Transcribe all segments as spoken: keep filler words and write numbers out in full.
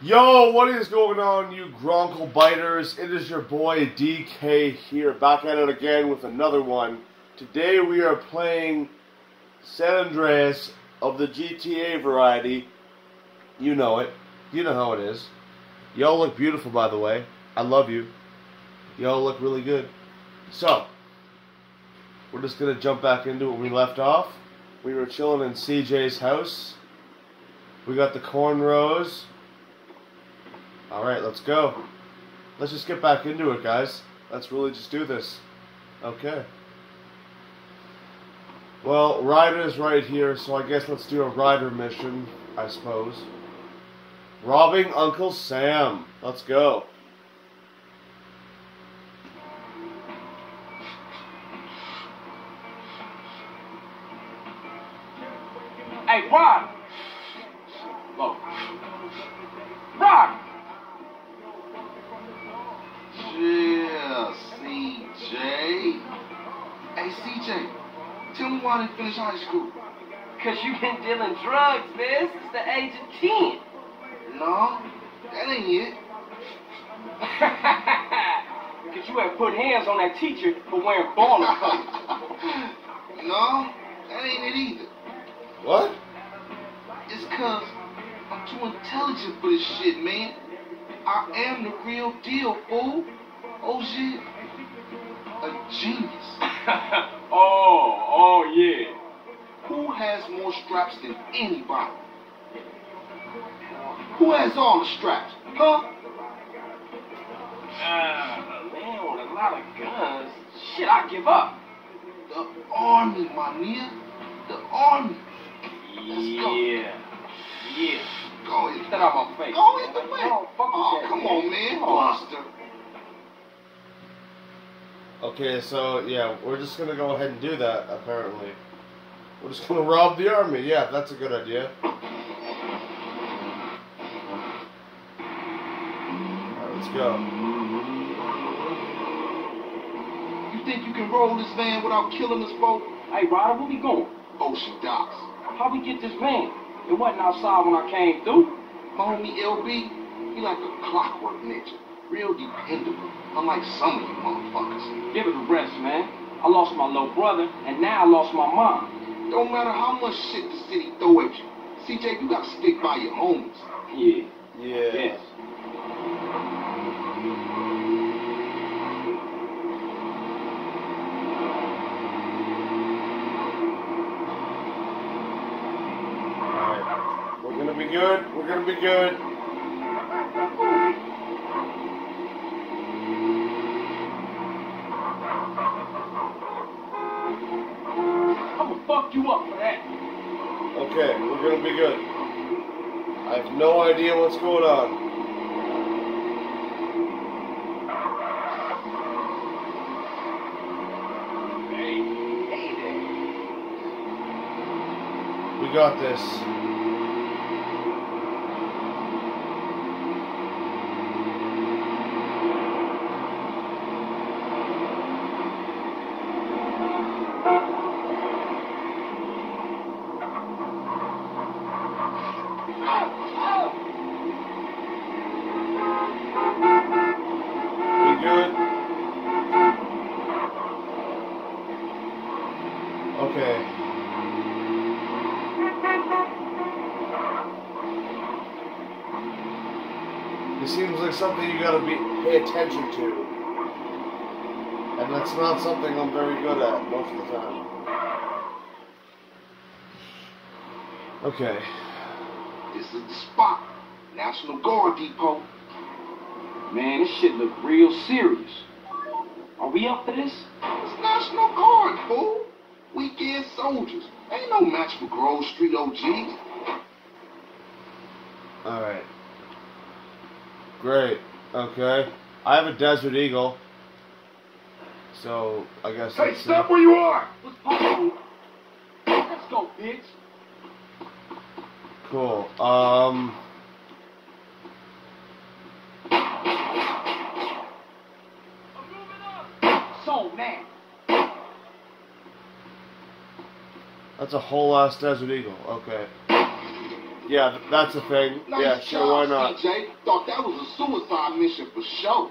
Yo, what is going on, you Gronkle biters? It is your boy D K here, back at it again with another one. Today we are playing San Andreas of the G T A variety. You know it. You know how it is. Y'all look beautiful, by the way. I love you. Y'all look really good. So, we're just going to jump back into it when we left off. We were chilling in C J's house. We got the cornrows. Alright, let's go. Let's just get back into it, guys. Let's really just do this. Okay. Well, Ryder's right here, so I guess let's do a Ryder mission, I suppose. Robbing Uncle Sam. Let's go. Hey, Rod! Whoa. Rod! Yeah, C J. Hey, C J, tell me why I didn't finish high school. Cause you been dealing drugs, man, since the age of ten. No, that ain't it. Cause you had put hands on that teacher for wearing baller coats. No, that ain't it either. What? It's cause I'm too intelligent for this shit, man. I am the real deal, fool. Oh shit. A genius. oh, oh yeah. Who has more straps than anybody? Who has all the straps? Huh? Uh, man with a lot of guns. Shit, I give up. The army, my nigga. The army. Let's go. Yeah. Yeah. Go ahead. Get that out my face. Go ahead, the way. Oh, fuck Oh, that, come man. on, man. Come on. Buster. Okay, so, yeah, we're just going to go ahead and do that, apparently. We're just going to rob the army. Yeah, that's a good idea. Alright, let's go. You think you can roll this van without killing us both? Hey, Ryder, where we going? Ocean docks. How we get this van? It wasn't outside when I came through. My homie L B, he like a clockwork ninja. Real dependable. Unlike some of you motherfuckers. Give it a rest, man. I lost my little brother, and now I lost my mom. Don't matter how much shit the city throw at you. C J, you gotta stick by your homies. Yeah. Yeah. Yes. Alright. We're going to be good. We're going to be good. I'm gonna fuck you up for that. Okay, we're going to be good. I have no idea what's going on. Hey, hey there. We got this. We good? Okay. This seems like something you gotta be pay attention to. And that's not something I'm very good at most of the time. Okay. This is the spot. National Guard Depot. Man, this shit look real serious. Are we up for this? It's National Guard, fool. Weekend soldiers. Ain't no match for Grove Street O Gs. Alright. Great. Okay. I have a Desert Eagle. So, I guess Hey, let's see. stop where you are! What's poppin'? Let's go, bitch. Cool. Um... So, man. That's a whole ass Desert Eagle. Okay. Yeah, th- that's a thing. Nice Yeah, job, sure, why not? C J. Thought that was a suicide mission for sure.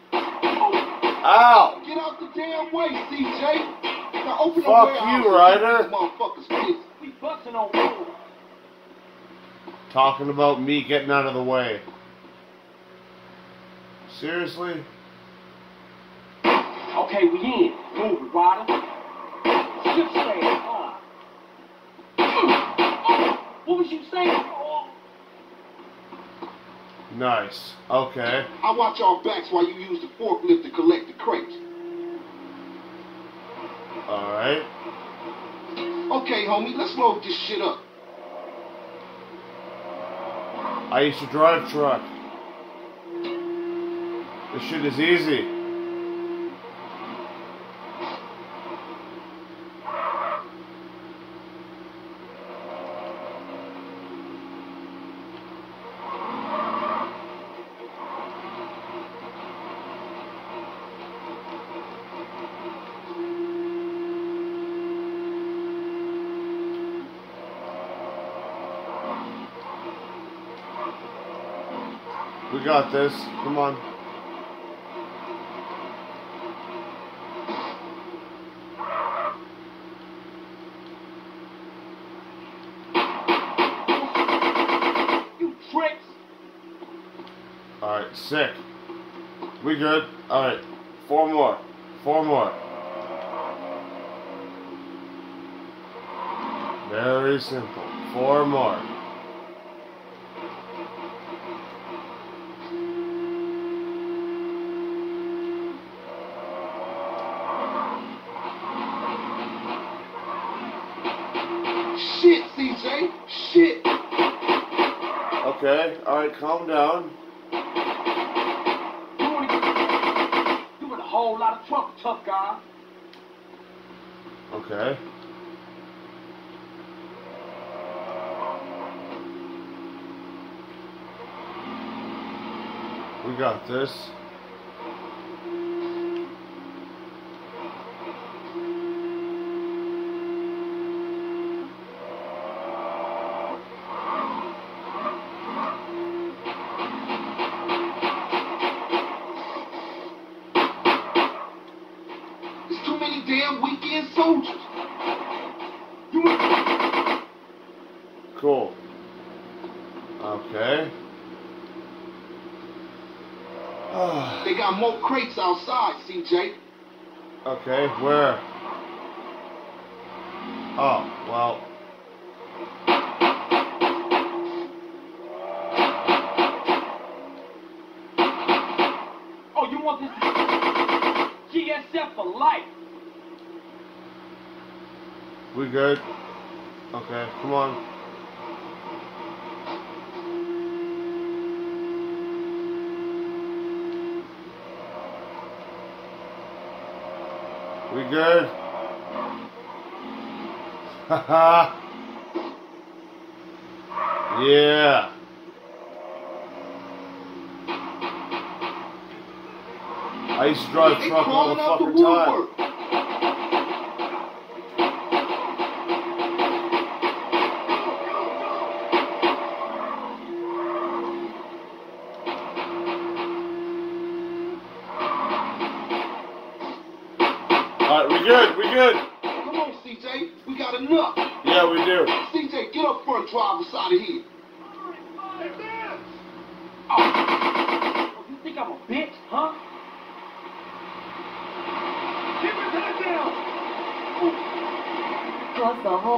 Ow! Get out the damn way, C J. Now open the Fuck warehouse you, and Ryder. get these motherfuckers pissed. We busting on road. Talking about me getting out of the way. Seriously? Okay, we in. Move it, Ryder. Ship stand. Uh. What was you saying? Oh. Nice. Okay. I watch our backs while you use the forklift to collect the crates. Alright. Okay, homie, let's load this shit up. I used to drive truck. This shit is easy. We got this. Come on. You tricks. Alright, sick. We good. Alright. Four more. Four more. Very simple. Four more. Shit, C J. Shit. Okay. Alright, calm down. Doing it. Doing a whole lot of trouble, tough guy. Okay. We got this. There's too many damn weekend soldiers. You Cool. Okay. They got more crates outside, C J. Okay, where? Oh, well. Oh, you want this G S F for life? We good? Okay, come on. We good? Haha. Yeah. I used to drive They truck all the crawling out the fucking time. woodwork. Alright, we good, we good. Come on, C J. We got enough. Yeah, we do. C J, get up front, driver's side of here. Oh, you think I'm a bitch, huh? Keep his head down. Close the hole.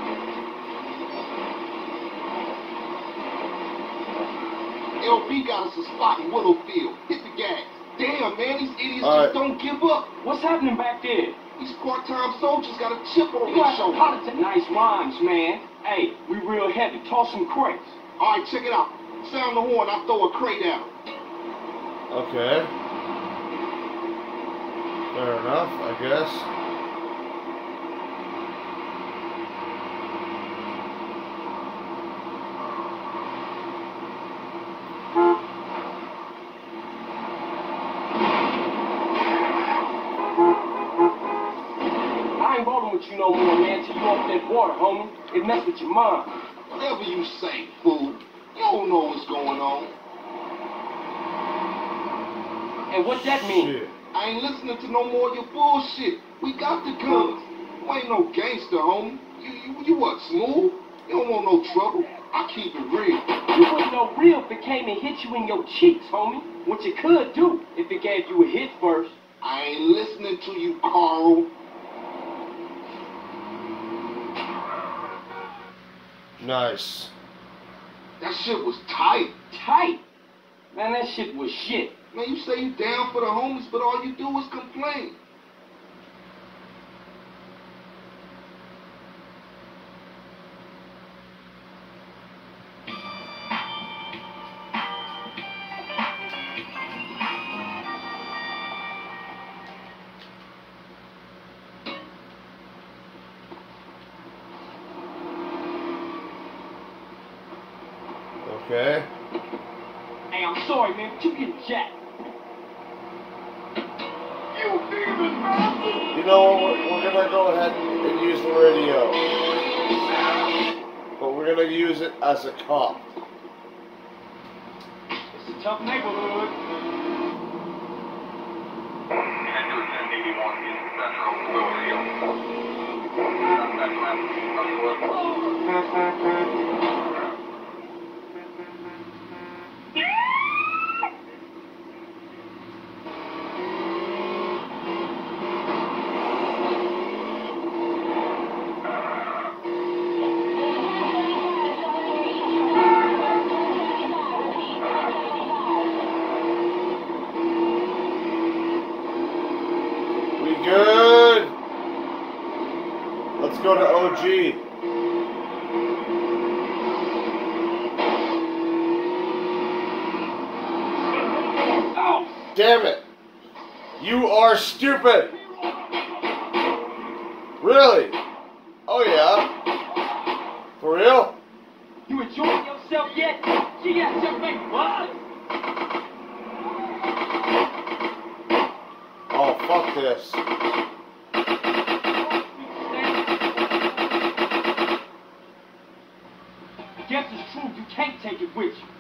L B got us a spot in Willowfield. Hit the gas. Damn, man, these idiots All right. just don't give up. What's happening back there? These part-time soldiers got a chip on You their got shoulder. politics. Nice rhymes, man. Hey, we real heavy. Toss some crates. All right, check it out. Sound the horn, I throw a crate at 'em. Okay. Fair enough, I guess. I ain't rolling with you no more, man, till you off that water, homie. It mess with your mind. Whatever you say, fool. You don't know what's going on. And what that mean? Shit. I ain't listening to no more of your bullshit. We got the guns. You ain't no gangster, homie. You, you, you what, smooth? You don't want no trouble. I keep it real. You wouldn't know real if it came and hit you in your cheeks, homie. What you could do if it gave you a hit first. I ain't listening to you, Carl. Nice. That shit was tight. Tight. Man, that shit was shit. Man, you say you down for the homies, but all you do is complain. Okay. Hey, I'm sorry, man, but you getting jacked. You demon bastard! You know what? We're, we're gonna go ahead and use the radio. But we're gonna use it as a cop. It's a tough neighborhood. Good. Let's go to O G. Ow. Damn it. You are stupid. Really? Oh yeah. For real? You enjoying yourself yet? She got something what? Oh, fuck this. Guess it's true, you can't take it with you.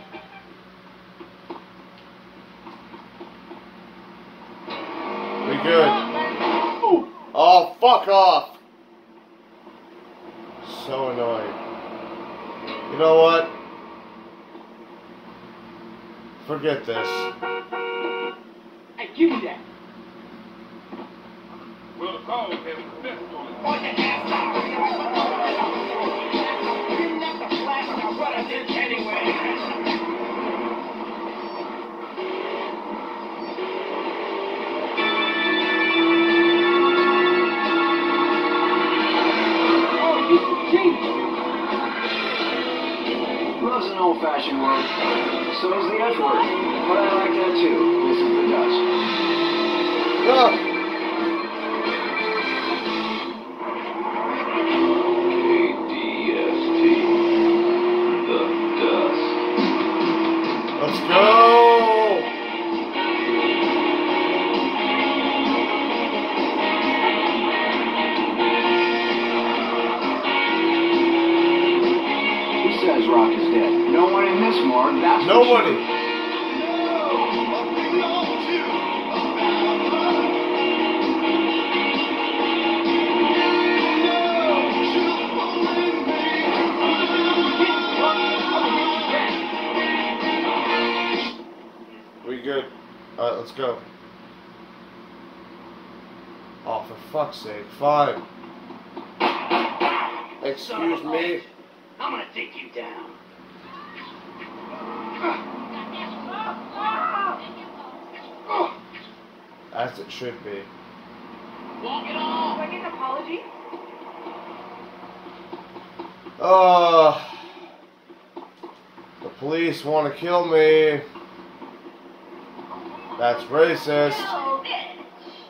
We good. Oh, fuck off. So annoying. You know what? Forget this. Hey, give me that. Well, the call has a fist on it. Love's an old-fashioned word. So is the F word. But I like that too. Listen to the Dutch. Ah. K D S T. The dust. Let's go. Says Rock is dead. No one in this morgue, that's Nobody. We good. Alright, let's go. Oh, for fuck's sake. Fine. Excuse me. I'm gonna take you down. As it should be. Walk it off. Do I get an apology? Uh, the police want to kill me. That's racist. No, bitch.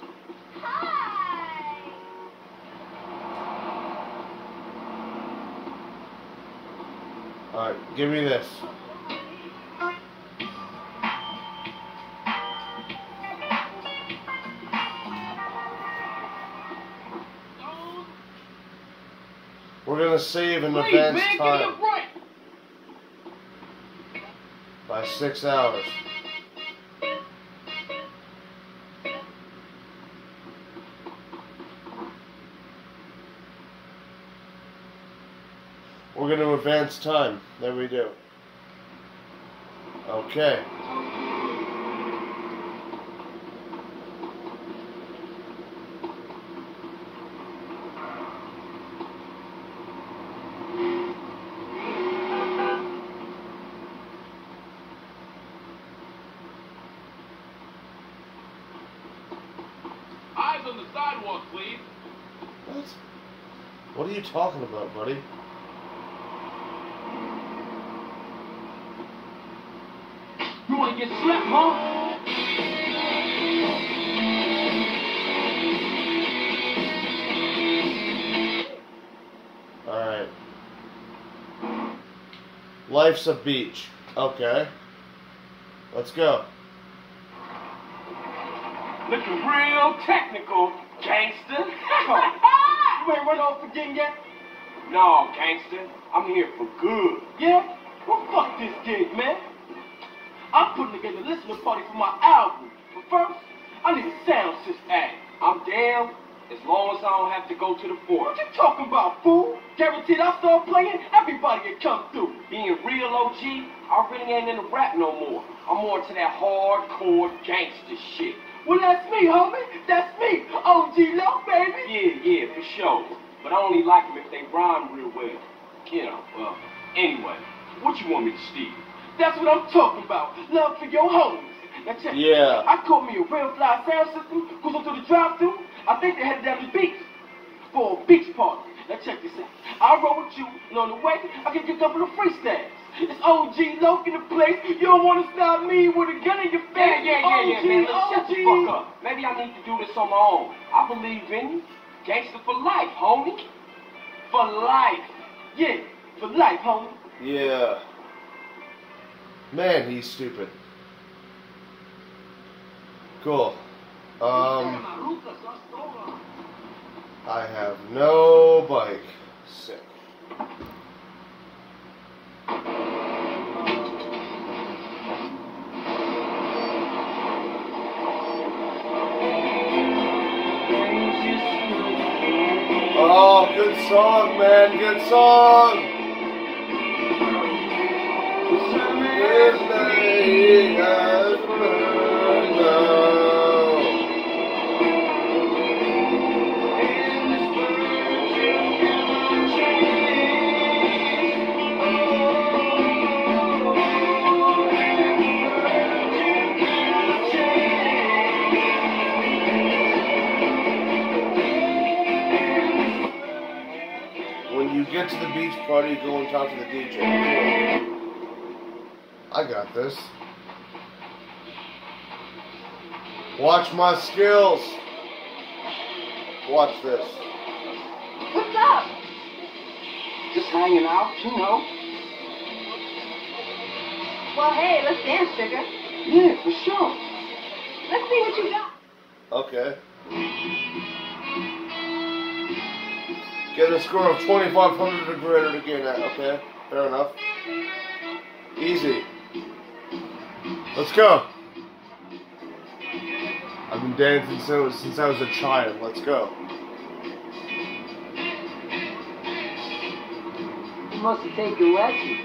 Hi. Alright, give me this. We're gonna save in Please, advance man, give me time a break. by six hours. We're going to advance time. There we do. Okay. Eyes on the sidewalk, please. What? What are you talking about, buddy? You wanna get slapped, huh? Alright. Life's a beach. Okay. Let's go. Looking real technical, gangster. You ain't run off again yet? No, gangster. I'm here for good. Yeah? Well, fuck this gig, man. I'm putting together a listening party for my album. But first, I need a sound system. Hey, I'm down as long as I don't have to go to the fort. What you talking about, fool? Guaranteed I start playing, everybody will come through. Being real O G, I really ain't into rap no more. I'm more into that hardcore gangster shit. Well, that's me, homie. That's me. O G Low, baby. Yeah, yeah, for sure. But I only like them if they rhyme real well. You know, well, anyway, what you want me to steal? That's what I'm talking about. Love for your homies. Now check it. Yeah. I caught me a real fly sound system, cruising through the drive-thru. I think they headed down to the beach for a beach party. Now check this out. I'll roll with you, and on the way, I can get a couple of freestyles. It's O G Loc in the place. You don't want to stop me with a gun in your face. Yeah, yeah, yeah, yeah, man. Let's shut the fuck up. Maybe I need to do this on my own. I believe in you. Gangster for life, homie. For life. Yeah, for life, homie. Yeah. Man, he's stupid. Cool. Um, I have no bike. Sick. Oh, good song, man. Good song. Midnight has burned out. When you get to the beach party, go and talk to the D J. I got this. Watch my skills. Watch this. What's up? Just hanging out, you know. Well, hey, let's dance, sugar. Yeah, for sure. Let's see what you got. Okay. Get a score of twenty-five hundred or greater to get that. Okay, fair enough. Easy. Let's go. I've been dancing so, since I was a child. Let's go. You must have taken lessons.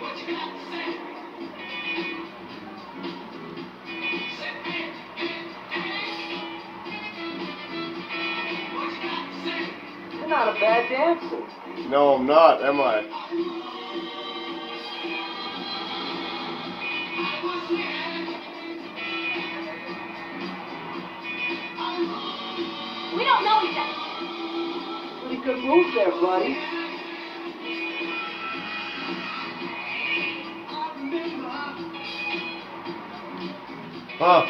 You're not a bad dancer. No, I'm not, am I? We don't know each other. Pretty good moves there, buddy. Huh.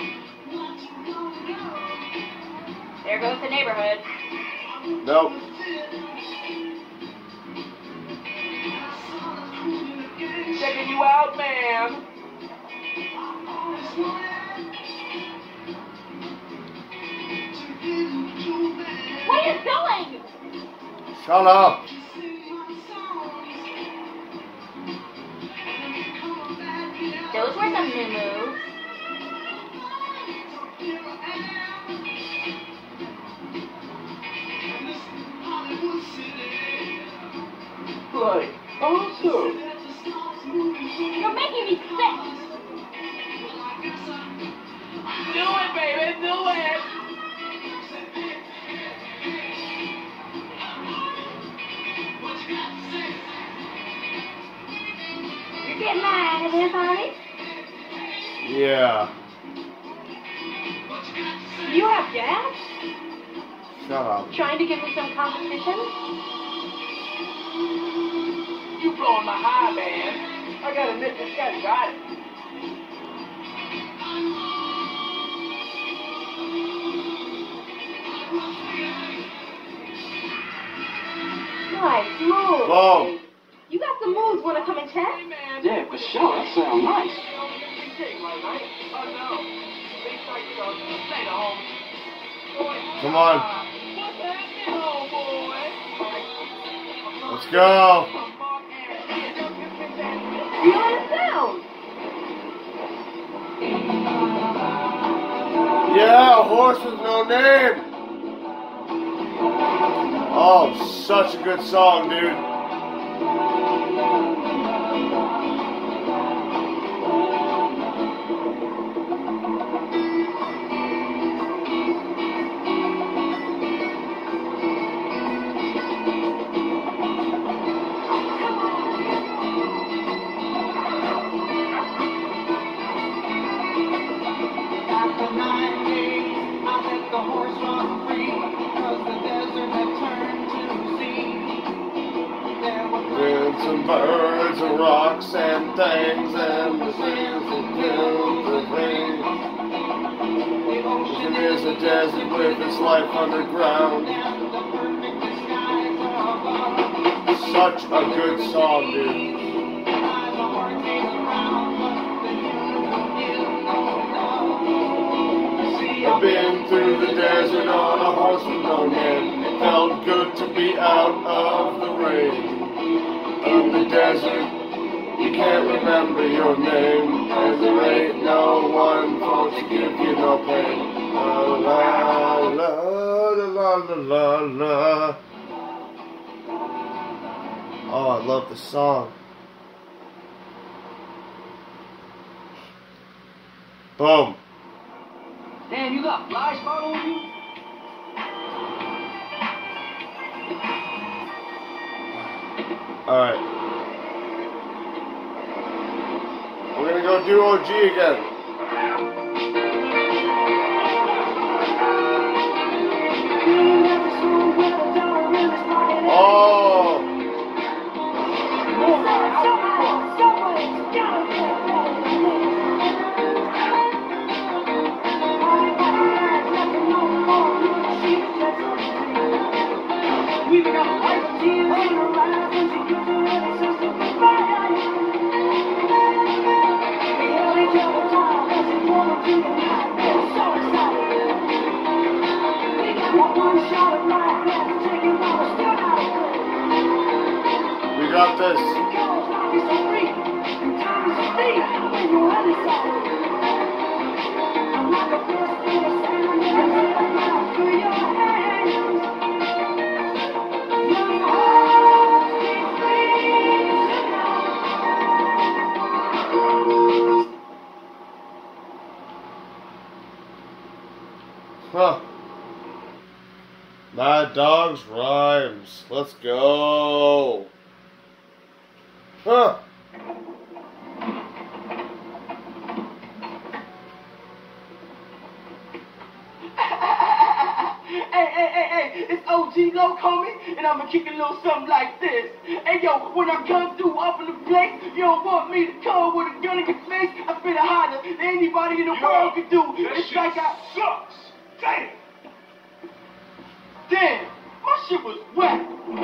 There goes the neighborhood. Nope. Checking you out, man. What are you doing? Shut up. those were some new moves. Like, awesome. You're making me sick. Do it, baby, do it. You're getting mad at this, honey? Yeah. You have gas? Shut up. Trying to give me some competition? You blowing my high, man. I gotta admit, this guy's got it. Nice moves. Boom. You got some moves. Want to come and test? Yeah, for sure. That sounds nice. Oh, no. Stay the homie. Come on. What's happening, homeboy? Let's go. Feel it sound. Yeah, a horse with no name. Oh, such a good song, dude. With some birds and rocks and things and the things that build the ring. Ocean is a desert with its life underground. Such a good song, dude. I've been through the desert on a horse with no name. It felt good to be out of the rain. In the desert, you can't remember your name, and there ain't no one for to give you no pain. La la la la la la la. Oh, I love the song. Boom. Damn, you got fly spot on you? Alright. We're gonna go do O G again. Oh! We got this. Huh. Mad Dogs Rhymes. Let's go. Huh. Hey, hey, hey, hey, it's O G Loc, homie, and I'ma kick a little something like this. Hey, yo, when I come through up in the place, you don't want me to come with a gun in your face. I spit it harder than anybody in the Yo, world could do. that It's shit like I... sucks. Damn. Damn, my shit was wet.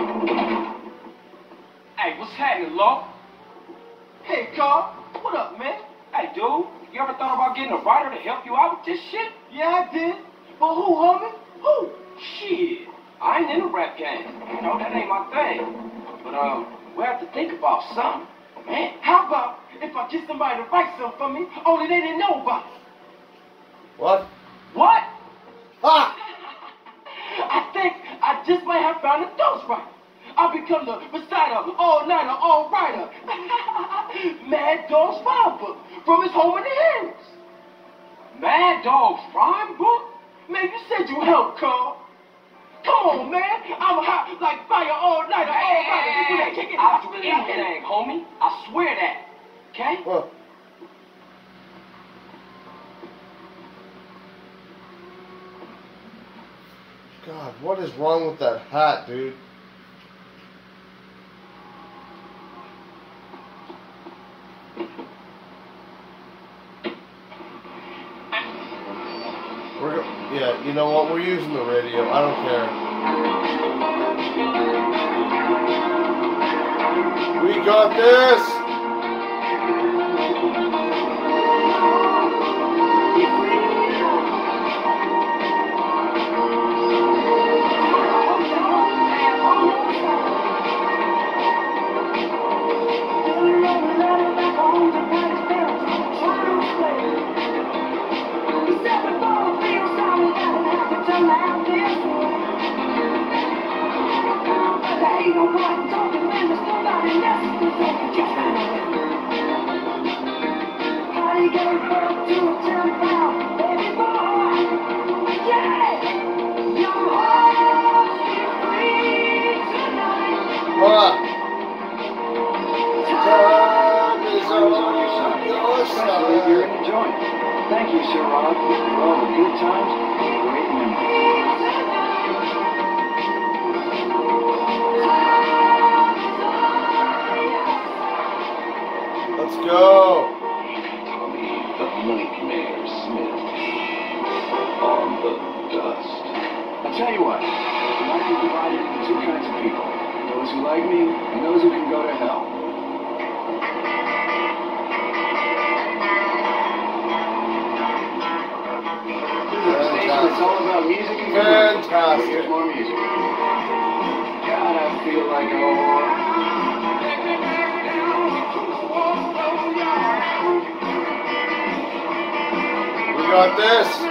Hey, what's happening, Loc? Hey, Carl, what up, man? Hey, dude, you ever thought about getting a writer to help you out with this shit? Yeah, I did. But who, homie? Who? Shit, I ain't in the rap game. You know, that ain't my thing. But, um, we have to think about something. Man, how about if I get somebody to write something for me, only they didn't know about it? What? What? Ha! I think I just might have found a ghostwriter. I'll become the reciter, all-nighter, all-writer. Mad Dog's rhyme book from his home in the hills. Mad Dog's rhyme book? Man, you said you helped, Carl. Come on, man. I'm hot like fire all-nighter, all-writer. Hey, I'll do anything, homie. I swear that. Okay? Huh. God, what is wrong with that hat, dude? We're go yeah, you know what? We're using the radio. I don't care. We got this! You're enjoying it. Thank you, Sir Rod, for all the good times and great memories. Let's go. The Nightmare Smith on the dust. I'll tell you what, life is divided into two kinds of people. Those who like me and those who can go to hell. It's all about music and fantastic. Here's more music. God, I feel like a We got this.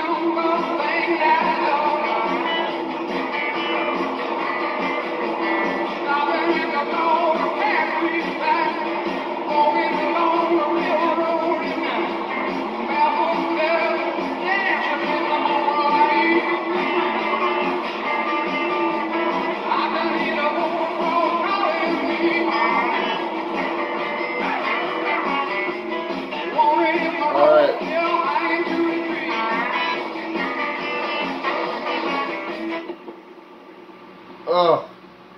Oh.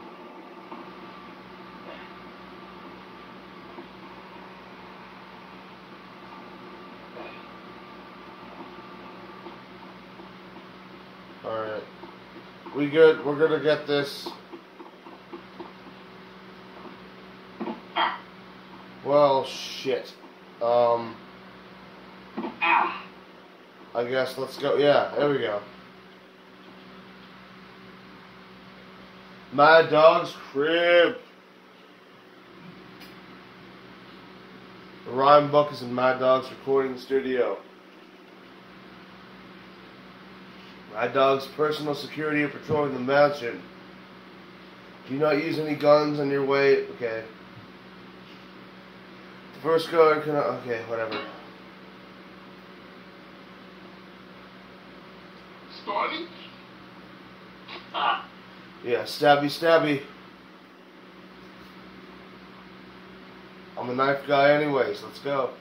Alright. We good? We're gonna get this. Well, shit. Um. I guess let's go. Yeah, there we go. Mad Dog's crib. The rhyme book is in Mad Dog's recording studio. Mad Dog's personal security of patrolling the mansion. Do not use any guns on your way. Okay. The first guard can. Okay, whatever. Starting? Ah. Yeah, stabby, stabby. I'm a knife guy anyways. Let's go.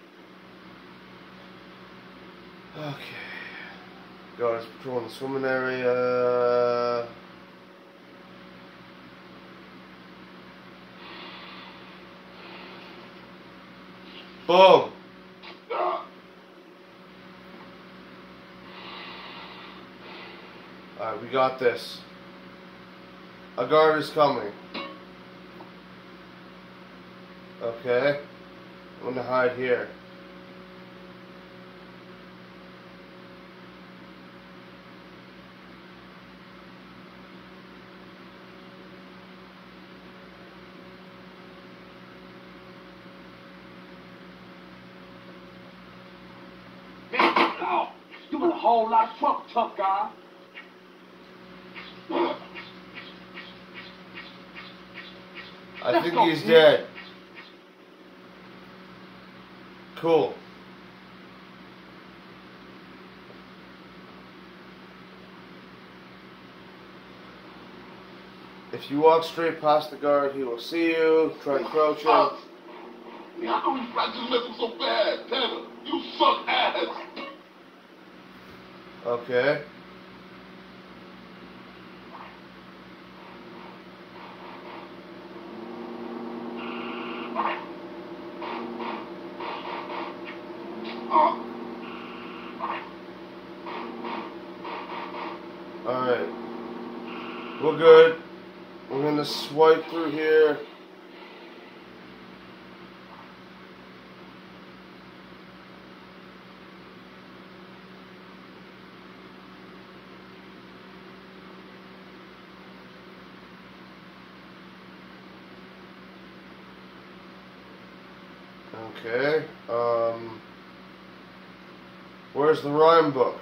Okay. Guards patrolling the swimming area. Boom. Alright, we got this. A guard is coming. Okay. I'm gonna hide here. You in a whole lot of trouble, tough guy. I Let's think go, he's Pete. dead. Cool. If you walk straight past the guard, he will see you. Try crouching. Fuck. How come you practice missing so bad, Tanner? You suck ass. Okay. Alright. We're good. We're gonna swipe through here. Okay. Um. Where's the rhyme book?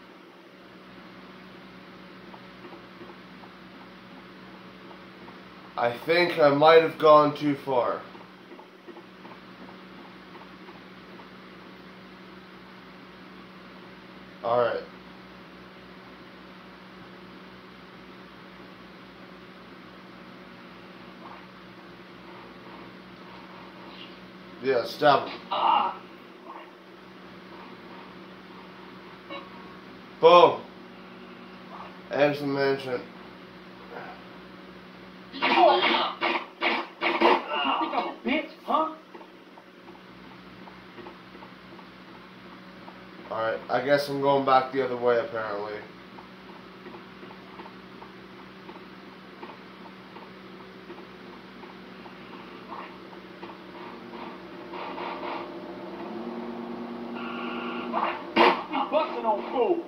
I think I might have gone too far. Alright. Yeah, stab him. Boom. Ends the mansion. You think I'm a bitch, huh? Alright, I guess I'm going back the other way apparently. You busting on fool.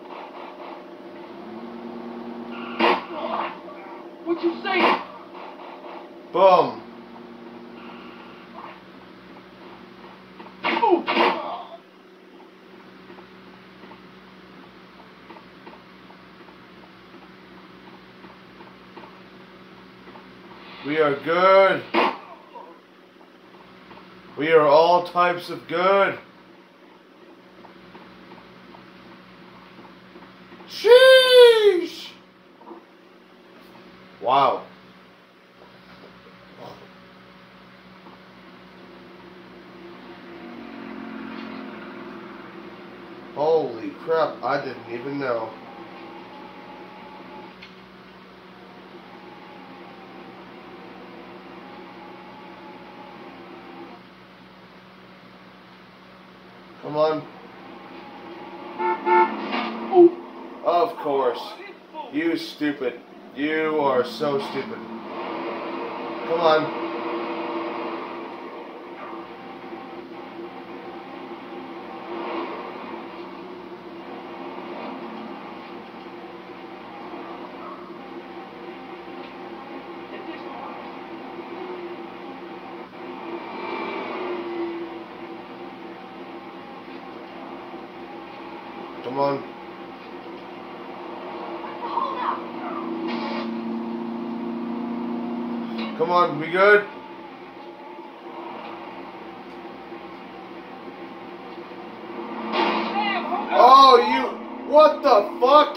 What you say? Boom. Ooh. We are good. We are all types of good. Sheesh! Wow. Holy crap, I didn't even know. Come on. Of course. You stupid. You are so stupid. Come on. Come on. Come on, we good? Oh, you... What the fuck?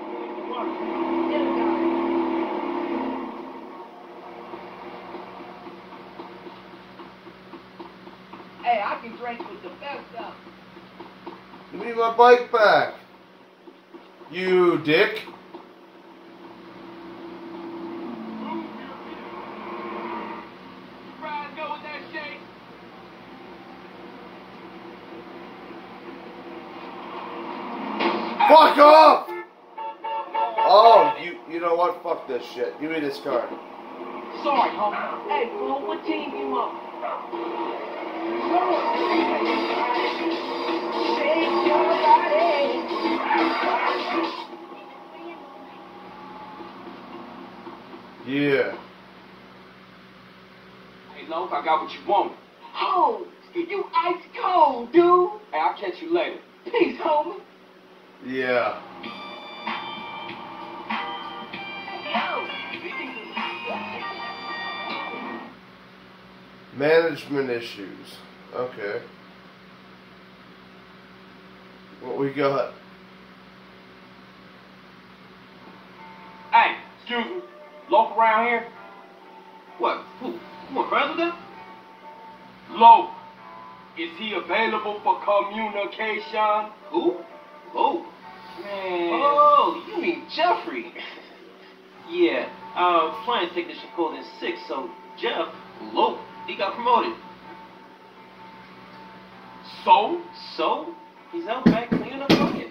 Hey, I can drink with the best of. Give me my bike back. You dick. Fuck off! Oh, you you know what? Fuck this shit. Give me this card. Sorry, homie. Hey, fool, what team you on? Shake your body. Yeah. Hey, Loke, I got what you want. Oh, you ice cold, dude. Hey, I'll catch you later. Peace, homie. Yeah. Management issues. Okay. What we got? Hey, excuse me. Local around here? What? Who? Who, a president? Local. Is he available for communication? Who? Oh. Man. Oh, you mean Jeffrey. Yeah, our plant technician called in sick, so Jeff, Lope, he got promoted. So? So, he's out back cleaning up bucket.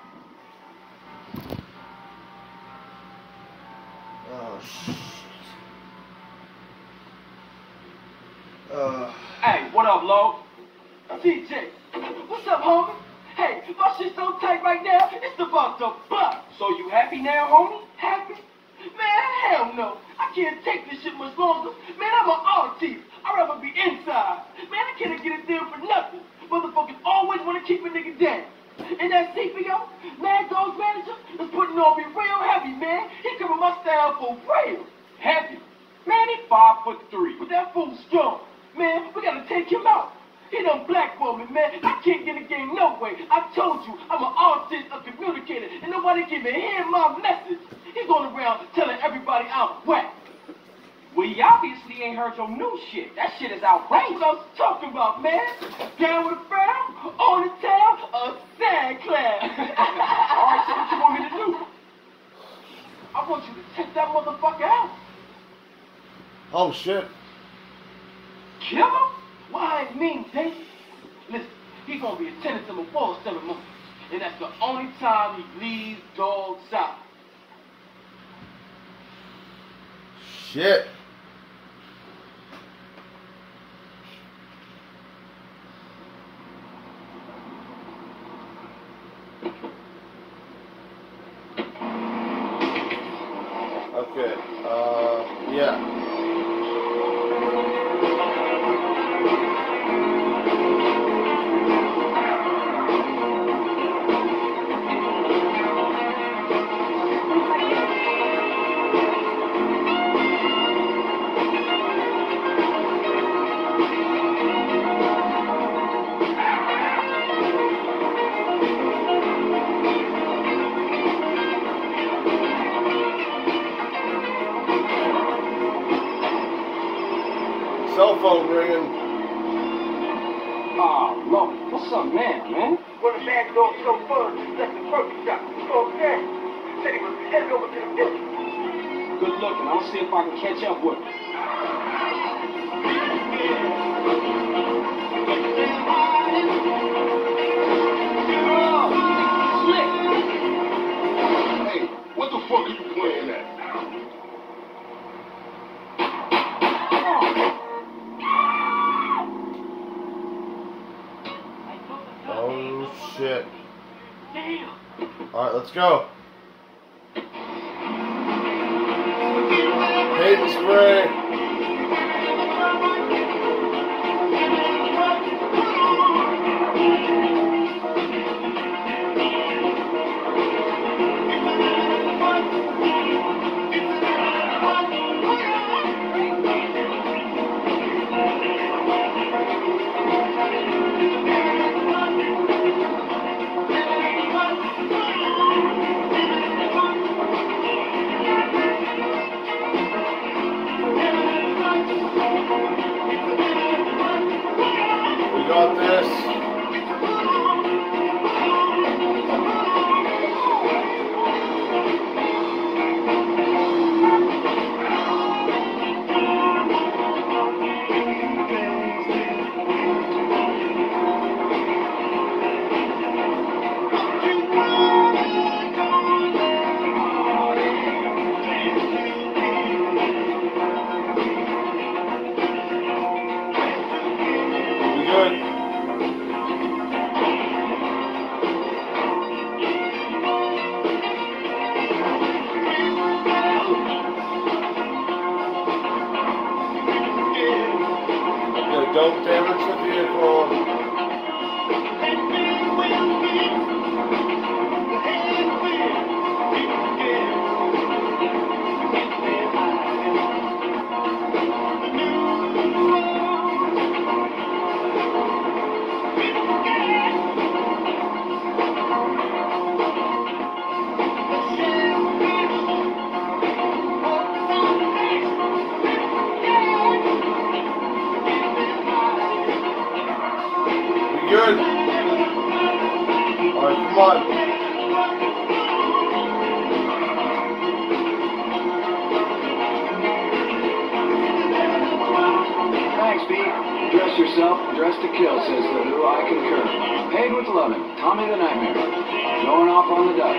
Oh, shit. Uh. Hey, what up, Lo? D J, what's up, homie? Hey, my shit's so tight right now, it's about to bust. So you happy now, homie? Happy? Man, hell no. I can't take this shit much longer. Man, I'm an artist. I'd rather be inside. Man, I can't get a deal for nothing. Motherfuckers always want to keep a nigga down. And that C P O, Mad Dog's manager, is putting on me real heavy, man. He coming my style for real. Heavy? Man, he five foot three. But that fool's strong. Man, we gotta take him out. He done blackballed me, man. I can't get in the game no way. I told you, I'm an artist, a communicator, and nobody can even hear my message. He's going around telling everybody I'm whack. Well, you obviously ain't heard your new shit. That shit is outrageous. That's what I was talking about, man. Down with the frown, on the town, a sad class. All right, so what you want me to do? I want you to take that motherfucker out. Oh, shit. Kill him? Why I mean, Dave? Listen, he's gonna be attending to my fall ceremony, and that's the only time he leaves dogs out. Shit. Okay, uh, yeah. Cell phone ringing. Oh, Lord, what's up now, man? When the Mad Dog chauffeur just left the perfect shop. Okay. Said he was headed over to the village. Good looking. I'll see if I can catch up with him. Hey, what the fuck are you playing at? Oh, shit. Damn. Alright, let's go. Paint spray. We got this. We good. Okay, don't damage the vehicle. good. Alright, come on. Thanks, Pete. Dress yourself, dress to kill, says the Who. I concur. Paid with loving. Tommy the Nightmare. Going off on the dust.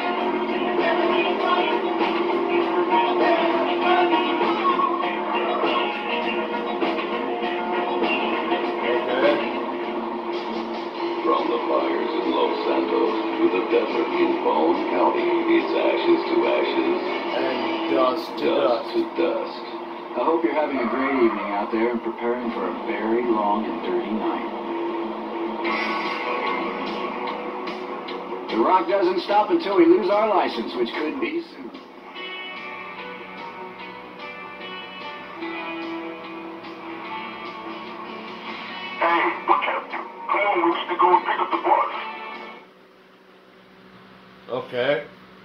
From the fires in Los Santos to the desert in Bone County, it's ashes to ashes, And dust to dust dust. to dust. I hope you're having a great evening out there and preparing for a very long and dirty night. The rock doesn't stop until we lose our license, which could be soon. Hey, look at you. Come on, we need to go and pick up the bus. Okay.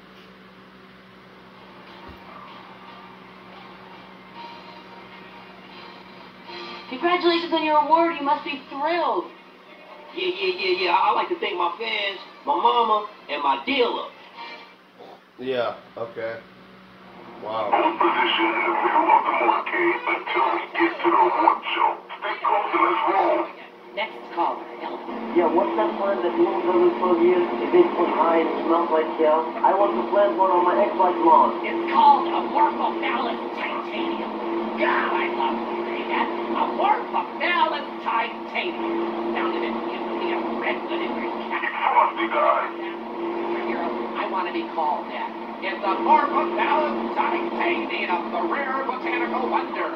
Congratulations on your award. You must be thrilled. Yeah, yeah, yeah, yeah. I like to thank my fans, my mama, and my dealer. Yeah, okay. Wow. Hold position in the middle of the motorcade until we get to the honcho. Stay close and let's roll. Next caller, Ellen. Yeah, what's that plant that moves every twelve years? It big foot high and it smells like hell. I want to plant one on my ex-wife's lawn. It's called a Morphophallus titanium. God, I love to say that. A Morphophallus titanium. Sounded it used to be a redwood in your cat. Frosty guy. Hero, I want to be called that. It's a Morphophallus titanium, the rare botanical wonder.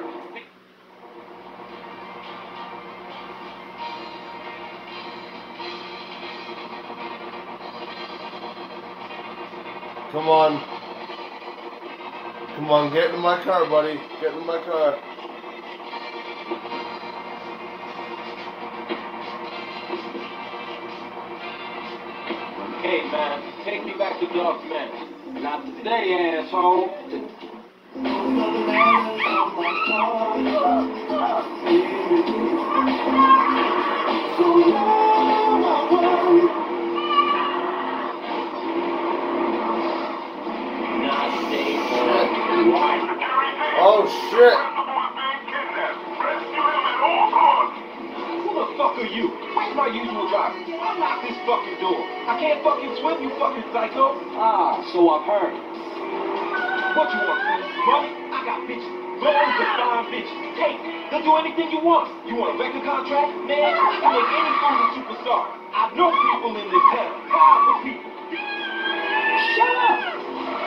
Come on. Come on, get in my car, buddy. Get in my car. Hey, man, take me back to Dog's Man. Not today, asshole. Not today, boy. Why? Oh, shit. Who the fuck are you? Where's my usual driver? Unlock this fucking door. I can't fucking swim, you fucking psycho. Ah, so I've heard. What you want, money? I got bitches. Loads of fine bitches. Hey, they'll do anything you want. You want a record contract? Man, I can make any fool a superstar. I know people in this town. Powerful people. Shut up!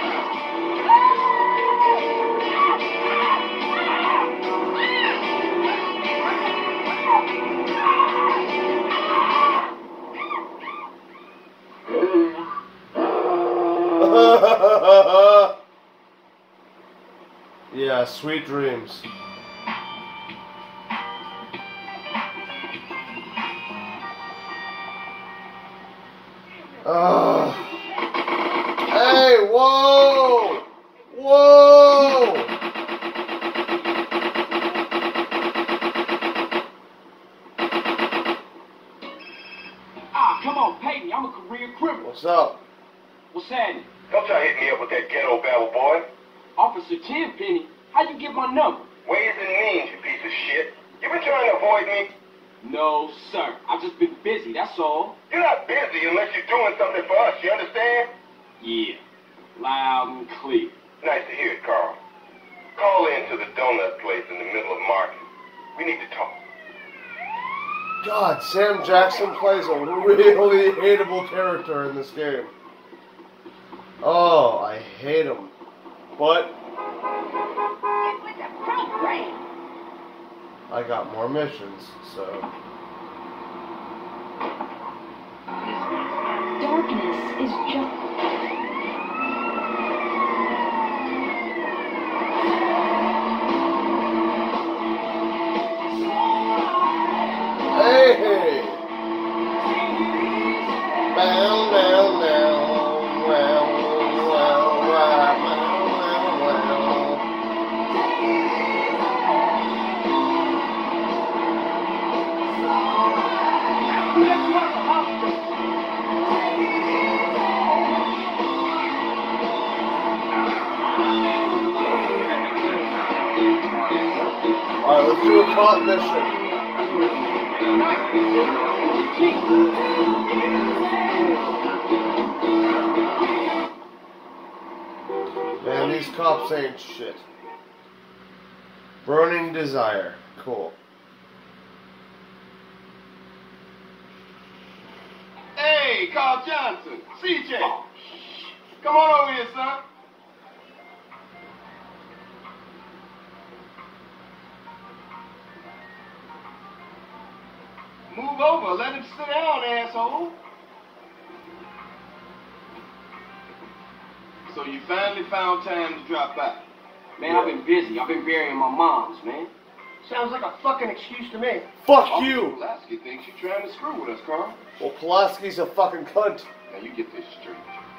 Yeah, sweet dreams. Uh, hey, whoa! Whoa! Ah, come on, pay me. I'm a career criminal. What's up? What's happening? Don't try to hit me up with that ghetto babble, boy. Officer Tenpenny, how you get my number? Ways and means, you piece of shit. You been trying to avoid me? No, sir. I've just been busy, that's all. You're not busy unless you're doing something for us, you understand? Yeah. Loud and clear. Nice to hear it, Carl. Call in to the donut place in the middle of market. We need to talk. God, Sam Jackson plays a really hateable character in this game. Oh, I hate him. But I got more missions, so. Darkness is just... Hey! Bow, bow, bow, wow, wow, wow, wow, wow. Let's rock do a cop mission. Man, these cops ain't shit. Burning Desire. Cool. Hey, Carl Johnson, C J. Come on over here, son. Move over. Let him sit down, asshole. So you finally found time to drop by. Man, I've been busy. I've been burying my moms, man. Sounds like a fucking excuse to me. Fuck Oh, you! Pulaski thinks you're trying to screw with us, Carl. Well, Pulaski's a fucking cunt. Now you get this straight.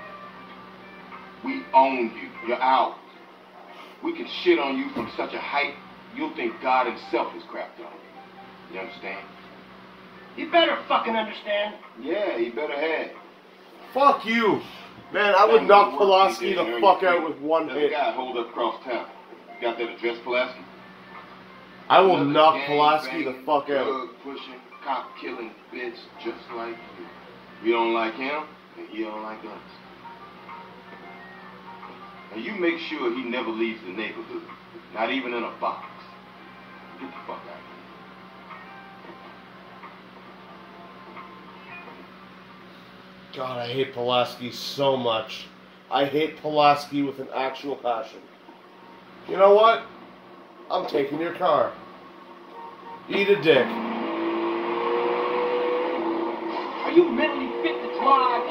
We own you. You're ours. We can shit on you from such a height, you'll think God himself is crapped on you. You understand? You better fucking understand. Yeah, you better have. Fuck you! Man, I would knock Pulaski the fuck out with one There's hit. a guy holed up across town. You got that address, Pulaski? I will Another knock gang Pulaski the banging, fuck out. drug pushing, cop killing bitch just like you. We don't like him, and he don't like us. And you make sure he never leaves the neighborhood, not even in a box. Get the fuck out of here. God, I hate Pulaski so much. I hate Pulaski with an actual passion. You know what? I'm taking your car. Eat a dick. Are you mentally fit to drive?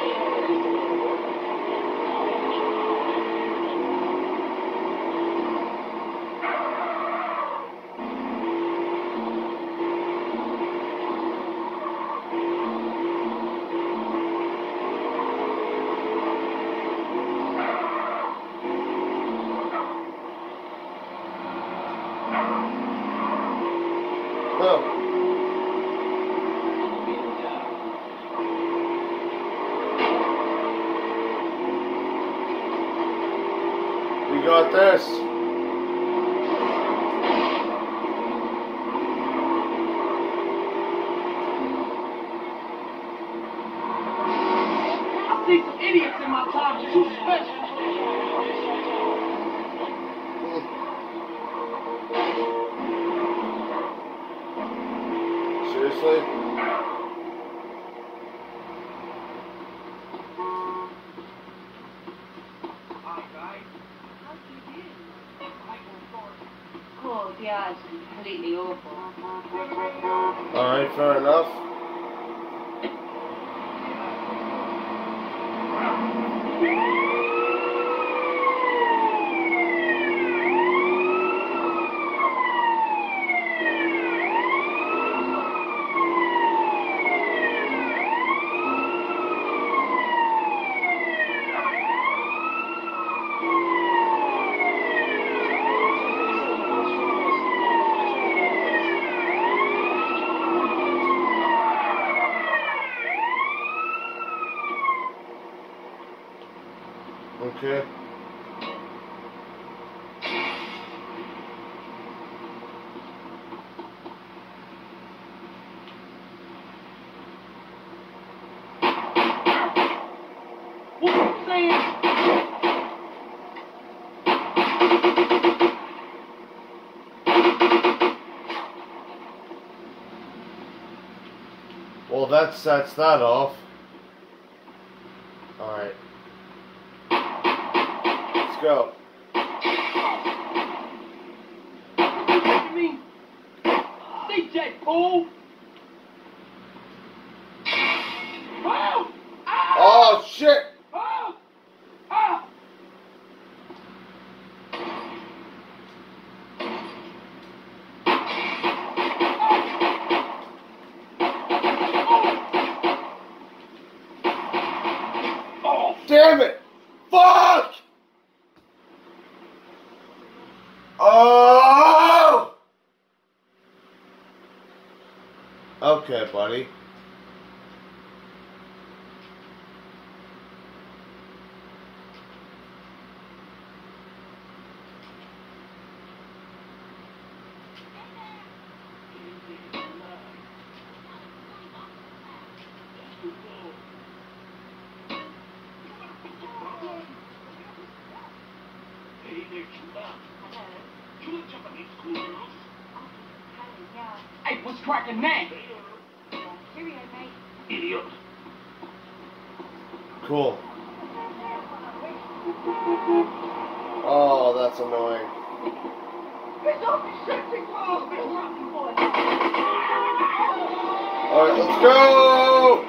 Oh. We got this. I see some idiots in my time too special. Seriously? Oh, yeah, it's completely awful. Alright, fair enough. Okay. What you saying? Well, that sets that off. Alright. Let's go. What do you mean? C J, fool! Oh! Ah! Oh, shit! Ah! Ah! Oh! Damn it! Fuck! Oh! Okay, buddy. Hey there, Chuba. You look Japanese cool girls. Hey, what's cracking now? Cheerio, mate. Idiot. Cool. Oh, that's annoying. Alright, let's go!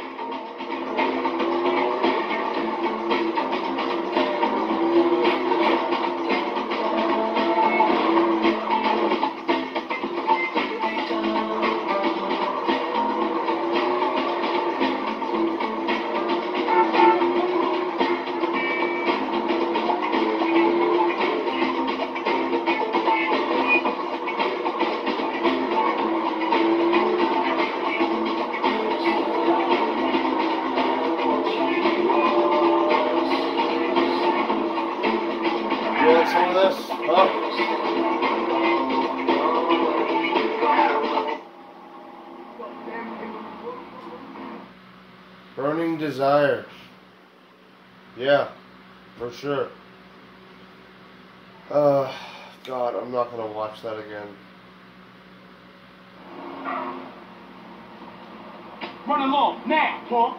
You want some of this? Huh? Burning Desire. Yeah, for sure. Uh, God, I'm not gonna watch that again. Run along, now, punk!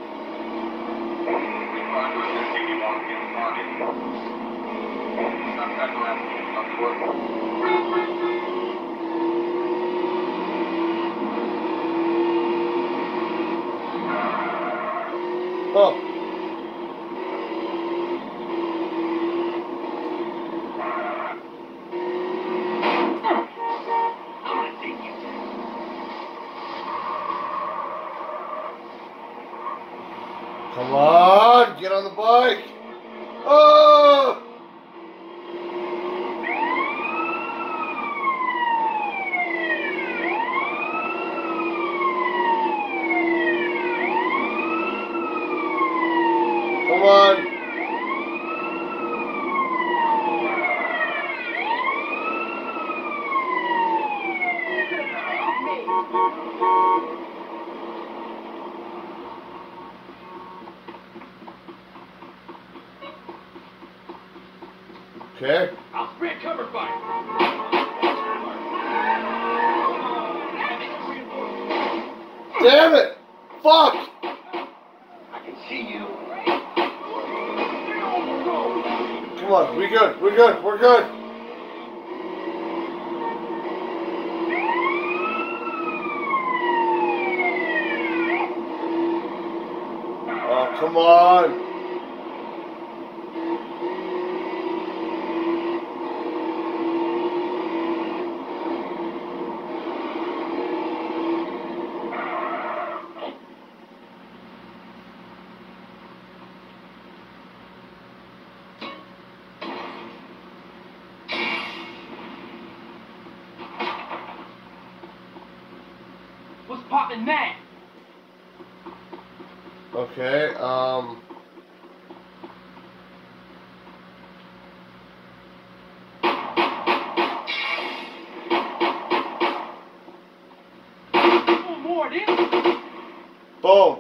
Oh. Come on, get on the bike. Oh! Come on. Okay. I'll spread cover fire. Damn it! Fuck! I can see you. Come on, we good, we're good, we're good. Oh, come on. What's poppin' now? Okay, um... One more of this? Boom.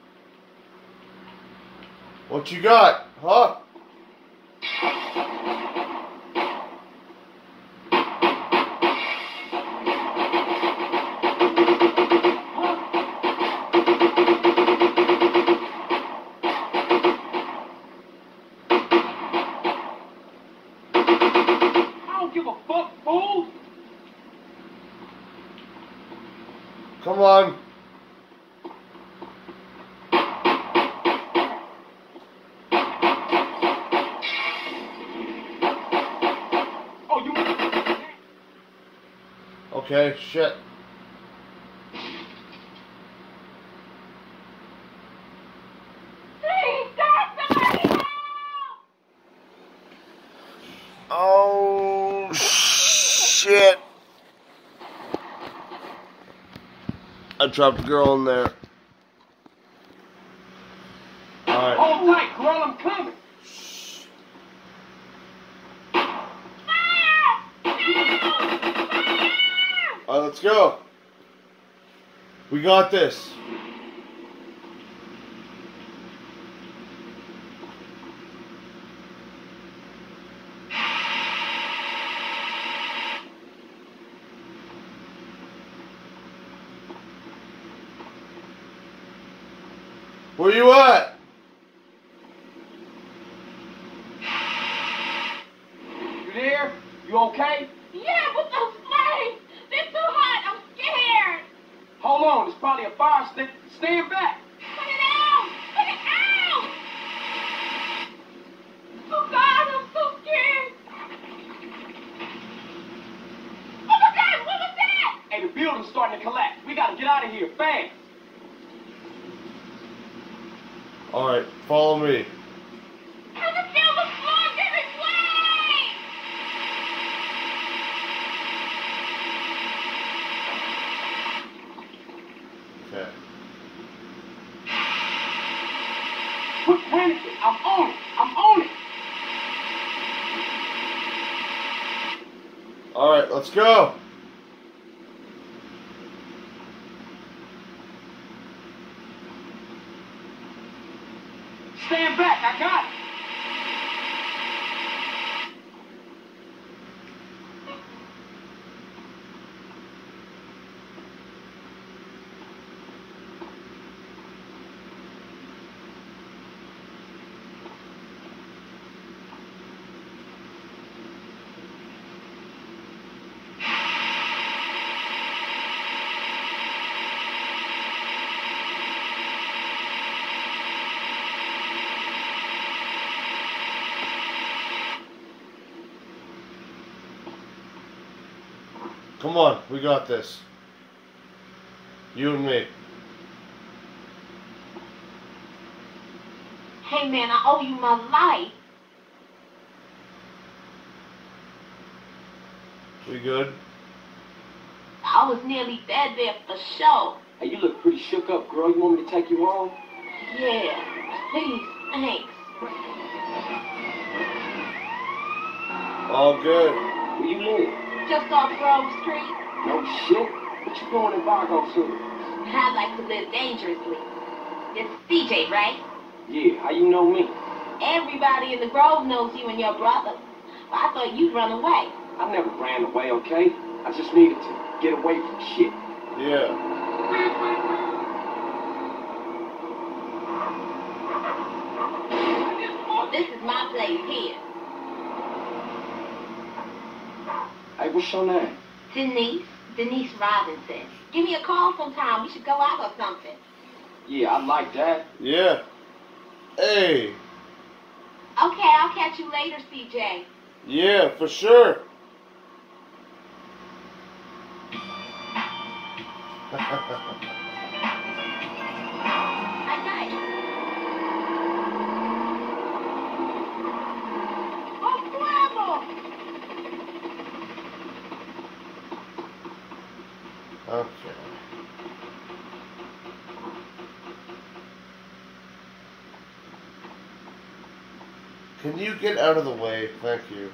What you got, huh? I don't give a fuck, fool! Come on. Oh, you... Okay, shit. Please, God, somebody help! Oh, shit. I dropped a girl in there. Alright. Hold tight, girl, I'm coming! Alright, let's go. We got this. Where you at? You there? You okay? Yeah, with those flames. They're too hot. I'm scared. Hold on, there's probably a fire stick. Stand back. Put it out. Put it out. Oh, God, I'm so scared. Oh, my God, what was that? Hey, the building's starting to collapse. We gotta get out of here fast. Alright, follow me. I can feel the floor giving way. Okay. Quit panicking. I'm on it. I'm on it. Alright, let's go. Stand back. I got it. Come on, we got this. You and me. Hey, man, I owe you my life. We good? I was nearly dead there for sure. Hey, you look pretty shook up, girl. You want me to take you home? Yeah, please, thanks. All good. Where you live? Just off Grove Street. No shit. What you doing in Vargo City? I like to live dangerously. It's C J, right? Yeah, how you know me? Everybody in the Grove knows you and your brother. Well, I thought you'd run away. I never ran away, okay? I just needed to get away from shit. Yeah. This is my place here. Hey, what's your name? Denise. Denise Robinson. Give me a call sometime. We should go out or something. Yeah, I like that. Yeah. Hey. Okay, I'll catch you later, C J. Yeah, for sure. Night night. Oh, bravo! Okay. Can you get out of the way? Thank you.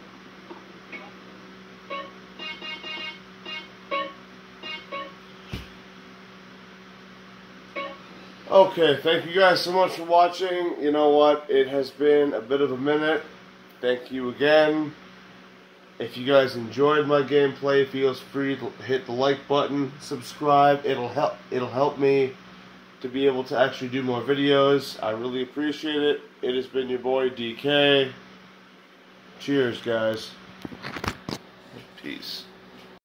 Okay, thank you guys so much for watching. You know what? It has been a bit of a minute. Thank you again. If you guys enjoyed my gameplay, feel free to hit the like button, subscribe. It'll help it'll help me to be able to actually do more videos. I really appreciate it. It has been your boy D K. Cheers, guys. Peace.